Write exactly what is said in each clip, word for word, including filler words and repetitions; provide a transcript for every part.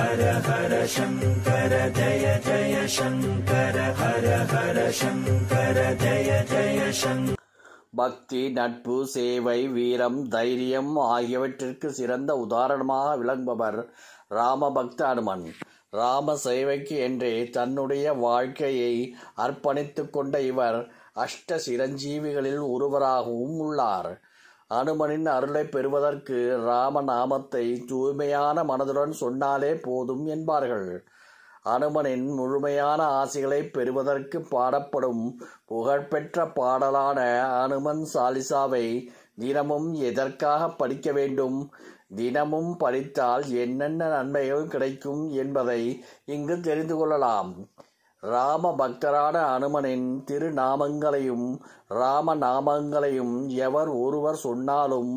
ஹர ஹர சங்கர ஜய ஜய சங்கர ஹர ஹர சங்கர ஜய ஜய சங்கர. பக்தி, நட்பு, சேவை, வீரம், தைரியம் ஆகியவற்றிற்கு சிறந்த உதாரணமாக விளங்குபவர் ராமபக்த அனுமன். ராம சேவைக்கு என்றே தன்னுடைய வாழ்க்கையை அர்ப்பணித்து கொண்ட இவர் அஷ்ட சிரஞ்சீவிகளில் ஒருவராகவும் உள்ளார். அனுமனின் அருளை பெறுவதற்கு ராமநாமத்தை தூய்மையான மனதுடன் சொன்னாலே போதும் என்பார்கள். அனுமனின் முழுமையான ஆசிகளை பெறுவதற்கு பாடப்படும் புகழ்பெற்ற பாடலான அனுமன் சாலிசாவை தினமும் எதற்காக படிக்க வேண்டும், தினமும் படித்தால் என்னென்ன நன்மைகள் கிடைக்கும் என்பதை இங்கு தெரிந்து கொள்ளலாம். ராம பக்தரான அனுமனின் திருநாமங்களையும் ராமநாமங்களையும் எவர் ஒருவர் சொன்னாலும்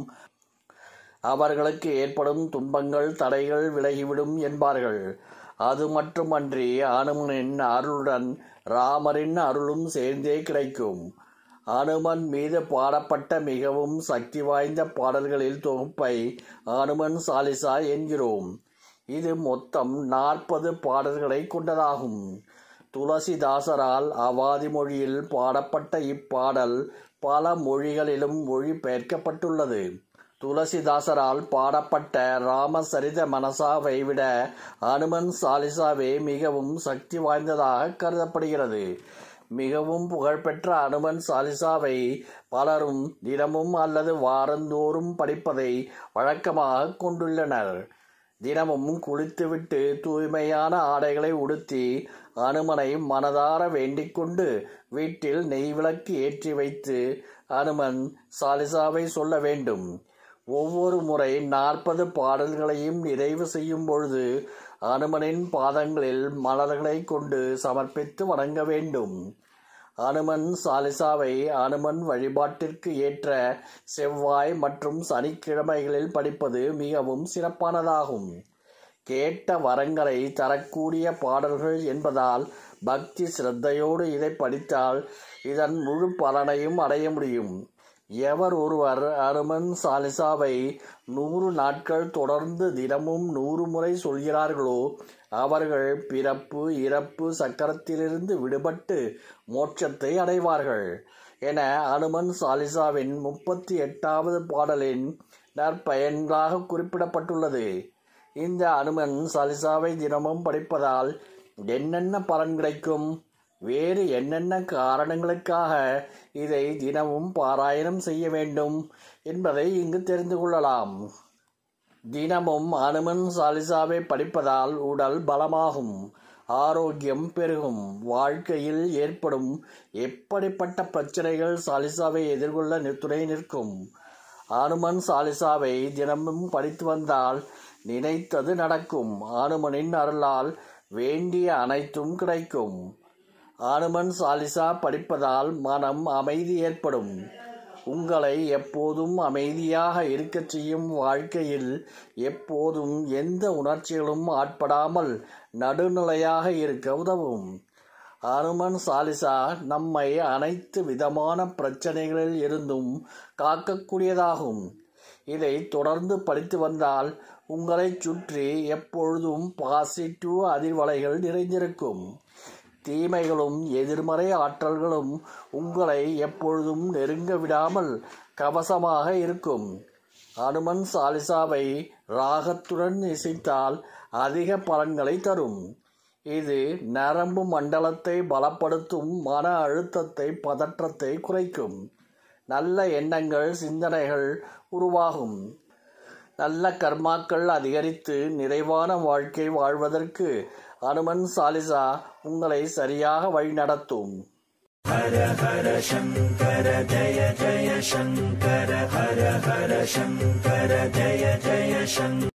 அவர்களுக்கு ஏற்படும் துன்பங்கள் தடைகள் விலகிவிடும் என்பார்கள். அது மட்டுமன்றி அனுமனின் அருளுடன் ராமரின் அருளும் சேர்ந்தே கிடைக்கும். அனுமன் மீது பாடப்பட்ட மிகவும் சக்தி வாய்ந்த பாடல்களில் தொகுப்பை அனுமன் சாலிசா என்கிறோம். இது மொத்தம் நாற்பது பாடல்களை கொண்டதாகும். துளசிதாசரால் அவாதி மொழியில் பாடப்பட்ட இப்பாடல் பல மொழிகளிலும் மொழிபெயர்க்கப்பட்டுள்ளது. துளசிதாசரால் பாடப்பட்ட ராமசரித மனசாவை விட அனுமன் சாலிசாவே மிகவும் சக்தி வாய்ந்ததாக கருதப்படுகிறது. மிகவும் புகழ்பெற்ற அனுமன் சாலிசாவை பலரும் தினமும் அல்லது வாரந்தோறும் படிப்பதை வழக்கமாக கொண்டுள்ளனர். தினமும் குளித்துவிட்டு தூய்மையான ஆடைகளை உடுத்தி அனுமனை மனதார வேண்டிக் கொண்டு வீட்டில் நெய் விளக்கு ஏற்றி வைத்து அனுமன் சாலிசாவை சொல்ல வேண்டும். ஒவ்வொரு முறை நாற்பது பாடல்களையும் நிறைவு செய்யும் பொழுது அனுமனின் பாதங்களில் மலர்களை கொண்டு சமர்ப்பித்து வணங்க வேண்டும். அனுமன் சாலிசாவை அனுமன் வழிபாட்டிற்கு ஏற்ற செவ்வாய் மற்றும் சனிக்கிழமைகளில் படிப்பது மிகவும் சிறப்பானதாகும். கேட்ட வரங்களை தரக்கூடிய பாடல்கள் என்பதால் பக்தி சிரத்தையோடு இதை படித்தால் இதன் முழு பலனையும் அடைய முடியும். எவர் ஒருவர் அனுமன் சாலிசாவை நூறு நாட்கள் தொடர்ந்து தினமும் நூறு முறை சொல்கிறார்களோ அவர்கள் பிறப்பு இறப்பு சக்கரத்திலிருந்து விடுபட்டு மோட்சத்தை அடைவார்கள் என அனுமன் சாலிசாவின் முப்பத்தி எட்டாவது பாடலின் நற்பயன்களாக குறிப்பிடப்பட்டுள்ளது. இந்த அனுமன் சாலிசாவை தினமும் படிப்பதால் என்னென்ன பலன் கிடைக்கும், வேறு என்னென்ன காரணங்களுக்காக இதை தினமும் பாராயணம் செய்ய வேண்டும் என்பதை இங்கு தெரிந்து கொள்ளலாம். தினமும் அனுமன் சாலிசாவை படிப்பதால் உடல் பலமாகும், ஆரோக்கியம் பெருகும். வாழ்க்கையில் ஏற்படும் எப்படிப்பட்ட பிரச்சனைகள் சாலிசாவை எதிர்கொள்ள துணை நிற்கும். அனுமன் சாலிசாவை தினமும் படித்து வந்தால் நினைத்தது நடக்கும். அனுமனின் அருளால் வேண்டிய அனைத்தும் கிடைக்கும். அனுமன் சாலிசா படிப்பதால் மனம் அமைதி ஏற்படும். உங்களை எப்போதும் அமைதியாக இருக்கச் செய்யும், வாழ்க்கையில் எப்போதும் எந்த உணர்ச்சிகளும் ஆட்படாமல் நடுநிலையாக இருக்க உதவும். அனுமன் சாலிசா நம்மை அனைத்து விதமான பிரச்சனைகளில் இருந்தும் காக்கக்கூடியதாகும். இதை தொடர்ந்து படித்து வந்தால் உங்களை சுற்றி எப்பொழுதும் பாசிட்டிவ் அதிர்வலைகள் நிறைந்திருக்கும். தீமைகளும் எதிர்மறை ஆற்றல்களும் உங்களை எப்பொழுதும் நெருங்க விடாமல் கவசமாக இருக்கும். அனுமன் சாலிசாவை ராகத்துடன் இசைத்தால் அதிக பலன்களை தரும். இது நரம்பு மண்டலத்தை பலப்படுத்தும், மன அழுத்தத்தை பதற்றத்தை குறைக்கும், நல்ல எண்ணங்கள் சிந்தனைகள் உருவாகும், நல்ல கர்மாக்கள் அதிகரித்து நிறைவான வாழ்க்கை வாழ்வதற்கு அனுமன் சாலிசா உங்களை சரியாக வழிநடத்தும். ஹர ஹர சங்கர ஜய ஜய சங்கர ஹர ஹர சங்கர ஜய ஜய சங்கர.